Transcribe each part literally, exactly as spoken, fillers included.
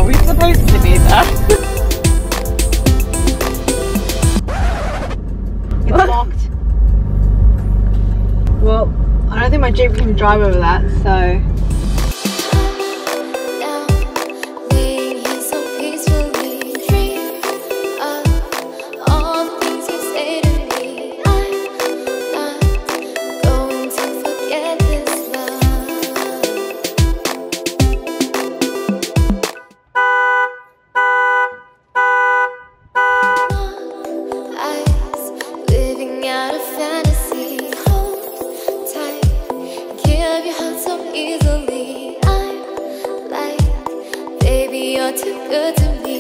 we supposed to be there? It's locked. Well, I don't think my Jeep can drive over that, so. Too good to me.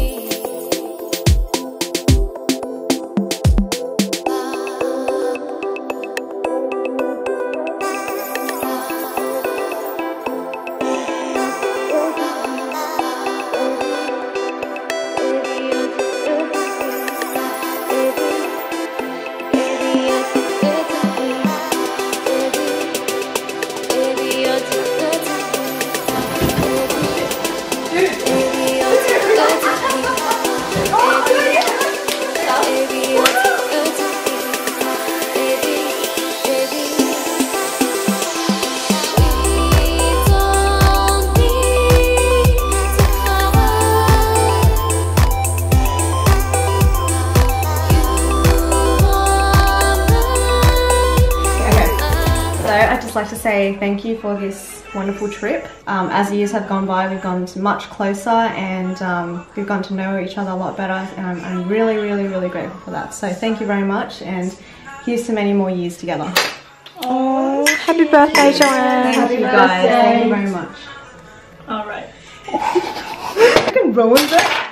I'd just like to say thank you for this wonderful trip. Um, as years have gone by, we've gone much closer and um, we've gotten to know each other a lot better, and I'm, I'm really, really, really grateful for that. So thank you very much, and here's to many more years together. Oh, happy birthday, Joanne. Thank you guys. Thank you very much. All right. I can ruin that.